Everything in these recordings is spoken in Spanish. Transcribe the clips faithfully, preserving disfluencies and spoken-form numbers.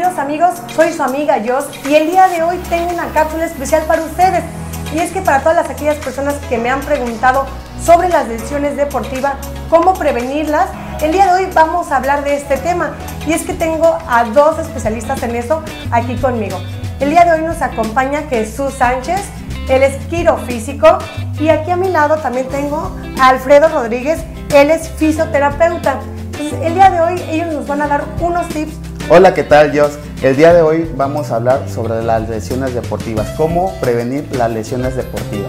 queridos amigos, soy su amiga Jos y el día de hoy tengo una cápsula especial para ustedes. Y es que para todas las, aquellas personas que me han preguntado sobre las lesiones deportivas, cómo prevenirlas, el día de hoy vamos a hablar de este tema. Y es que tengo a dos especialistas en eso aquí conmigo. El día de hoy nos acompaña Jesús Sánchez, él es quirofísico, y aquí a mi lado también tengo a Alfredo Rodríguez, él es fisioterapeuta. Entonces, el día de hoy ellos nos van a dar unos tips. Hola, ¿qué tal, Jos? El día de hoy vamos a hablar sobre las lesiones deportivas, cómo prevenir las lesiones deportivas.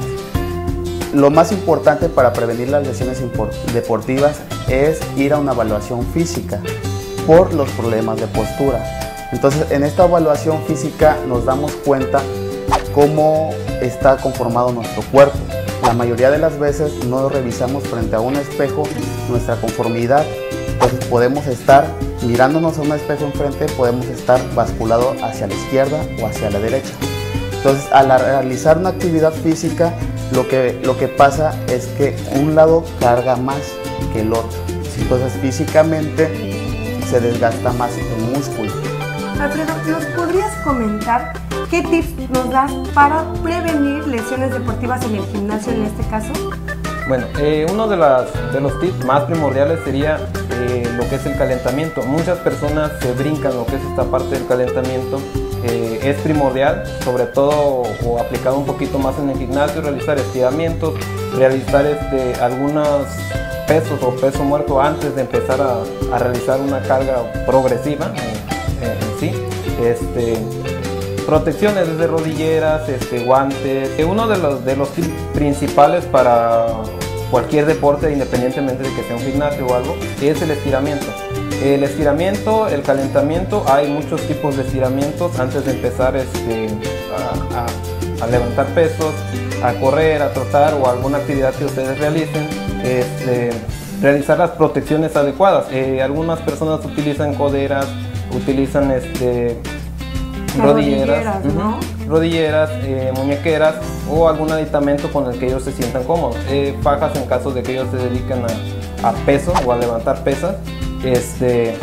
Lo más importante para prevenir las lesiones deportivas es ir a una evaluación física por los problemas de postura. Entonces, en esta evaluación física nos damos cuenta cómo está conformado nuestro cuerpo. La mayoría de las veces no revisamos frente a un espejo nuestra conformidad. Entonces podemos estar mirándonos a un espejo enfrente, podemos estar basculados hacia la izquierda o hacia la derecha. Entonces, al realizar una actividad física, lo que, lo que pasa es que un lado carga más que el otro. Entonces, físicamente se desgasta más el músculo. Alfredo, ¿nos podrías comentar qué tips nos das para prevenir lesiones deportivas en el gimnasio en este caso? Bueno, eh, uno de, las, de los tips más primordiales sería eh, lo que es el calentamiento. Muchas personas se brincan lo que es esta parte del calentamiento. Eh, es primordial, sobre todo o aplicado un poquito más en el gimnasio, realizar estiramientos, realizar este, algunos pesos o peso muerto antes de empezar a, a realizar una carga progresiva eh, eh, en sí. Este, Protecciones desde rodilleras, este, guantes. Uno de los, de los tips principales para cualquier deporte, independientemente de que sea un gimnasio o algo, es el estiramiento. El estiramiento, el calentamiento, hay muchos tipos de estiramientos antes de empezar este, a, a, a levantar pesos, a correr, a trotar o alguna actividad que ustedes realicen. Este, realizar las protecciones adecuadas. Eh, algunas personas utilizan coderas, utilizan este, rodilleras, rodilleras, ¿no? uh-huh, rodilleras eh, muñequeras o algún aditamento con el que ellos se sientan cómodos. Eh, fajas en caso de que ellos se dediquen a, a peso o a levantar pesas. Este,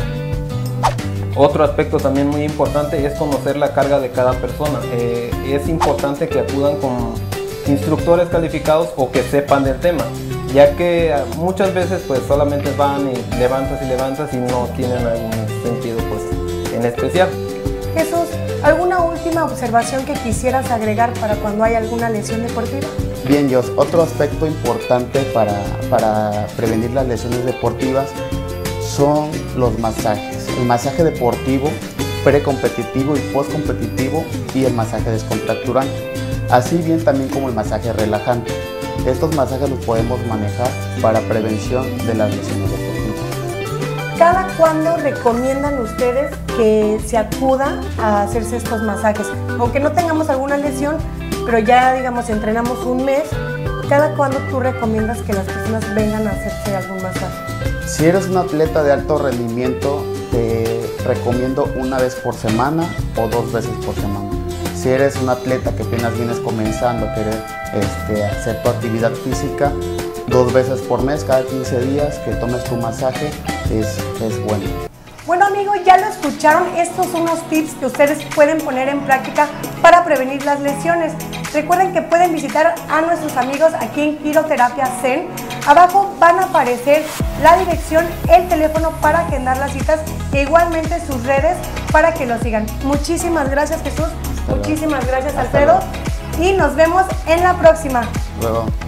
otro aspecto también muy importante es conocer la carga de cada persona. Eh, es importante que acudan con instructores calificados o que sepan del tema, ya que muchas veces pues solamente van y levantas y levantas y no tienen algún sentido pues en especial. Jesús, ¿alguna última observación que quisieras agregar para cuando hay alguna lesión deportiva? Bien, Jos, otro aspecto importante para, para prevenir las lesiones deportivas son los masajes. El masaje deportivo, precompetitivo y postcompetitivo, y el masaje descontracturante. Así bien también como el masaje relajante. Estos masajes los podemos manejar para prevención de las lesiones deportivas. ¿Cada cuándo recomiendan ustedes que se acuda a hacerse estos masajes? Aunque no tengamos alguna lesión, pero ya digamos entrenamos un mes, ¿cada cuándo tú recomiendas que las personas vengan a hacerse algún masaje? Si eres un atleta de alto rendimiento, te recomiendo una vez por semana o dos veces por semana. Si eres un atleta que apenas vienes comenzando a querer este, hacer tu actividad física, dos veces por mes, cada quince días, que tomes tu masaje, es, es bueno. Bueno amigos, ya lo escucharon, estos son unos tips que ustedes pueden poner en práctica para prevenir las lesiones. Recuerden que pueden visitar a nuestros amigos aquí en Quiroterapia Zen. Abajo van a aparecer la dirección, el teléfono para agendar las citas e igualmente sus redes para que lo sigan. Muchísimas gracias, Jesús, muchísimas gracias, Alfredo, y nos vemos en la próxima. Luego.